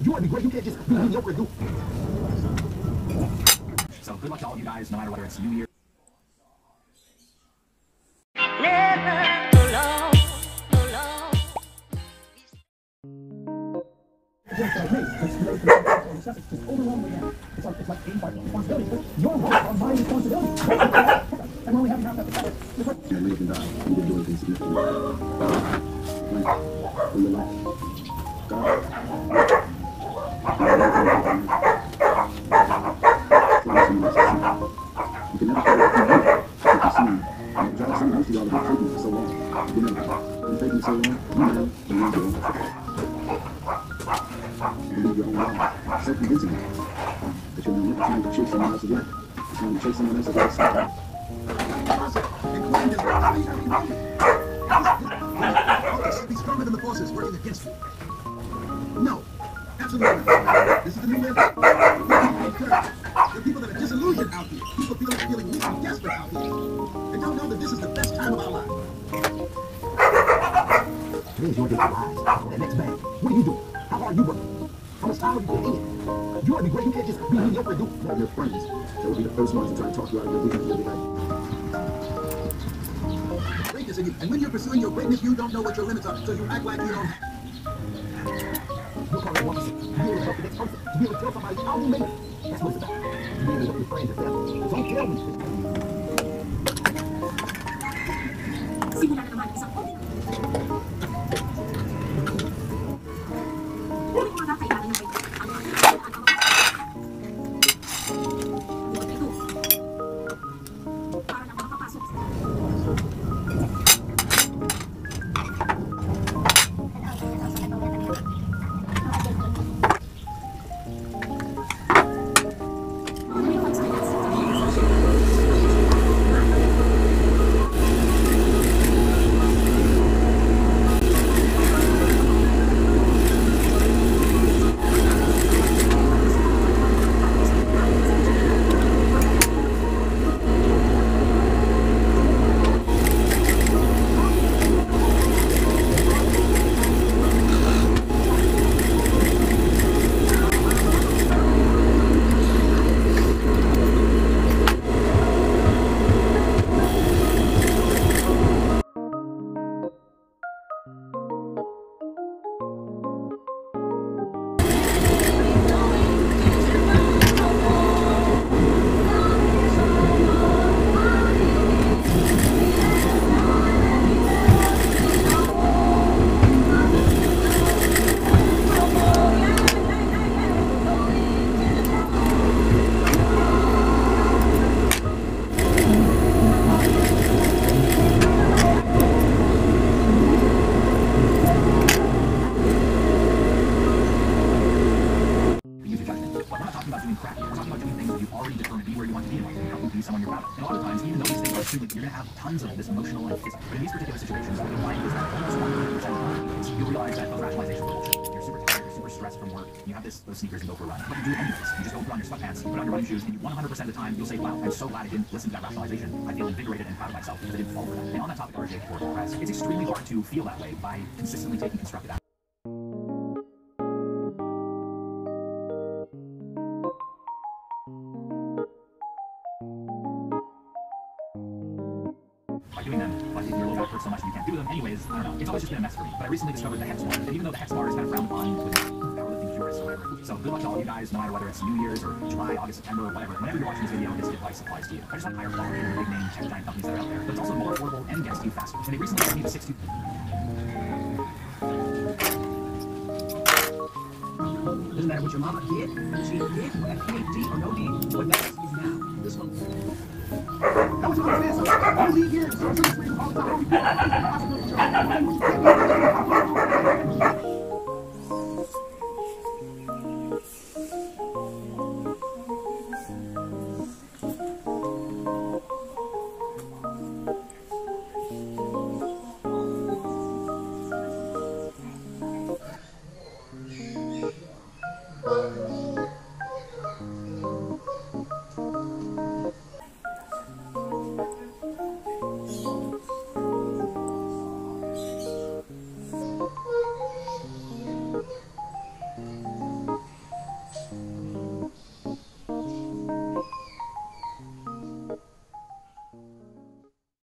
You want to be great, you can't just be mediocre and do. So good luck to all you guys, no matter whether it's New Year. It's like 85 responsibility. Your role on my responsibility. I'm only having half that. Yeah, live and die. You didn't do anything significant. In your life. God. You can never tell what you do. You can see. I'm trying to say, I used to y'all about faking for so long. You know, been faking so long, you know, believe your own life. Believe your own life. Self-convincing you that you're not trying to chase someone else's life. You're trying to chase someone else's life. Be stronger than the forces working against you. No, absolutely not. This is the new way. There are people that are disillusioned out here. People feeling weak and desperate out here. They don't know that this is the best time of our lives. Today is your day to rise. The next bag. What are you doing? How hard are you working? How much time are you putting in? You want to be great, you can't just be mediocre and do. One of your friends that will be the first ones to try to talk you out of your vision you'll be like. Greatness in you. And when you're pursuing your greatness, you don't know what your limits are, so you act like you don't have. You'll call it 1%. To be able to help the next person. To be able to tell somebody how you made it. That's what it's about. To be able to help your friends and family. Don't tell me. Simula na naman isang open. You're going to have tons of this emotional and physical. But in these particular situations, what you'll find is that almost 100% of the time, you'll realize that those rationalizations are bullshit. You're super tired, you're super stressed from work, you have those sneakers and go for a run. But you do it anyways. You just go put on your sweatpants, put on your running shoes, and 100% of the time, you'll say, wow, I'm so glad I didn't listen to that rationalization. I feel invigorated and proud of myself because I didn't fall for that. And on that topic, RJ, for press, it's extremely hard to feel that way by consistently taking constructive action. Doing them, but if your low back hurts so much and you can't do them anyways, I don't know. It's always just been a mess for me. But I recently discovered the hex bar, and even though the hex bar is kind of frowned upon with powerlifting purists or whatever, so good luck to all you guys, no matter whether it's New Year's or July, August, September, or whatever. Whenever you're watching this video, this advice applies to you. I just want higher quality and big name tech giant companies that are out there, but it's also more affordable and gets to you faster. And they recently sent me the 6-2. Doesn't matter what your mama did, she did, had PhD or no D. What matters is now. This one. That was what it is. All these years, all the time.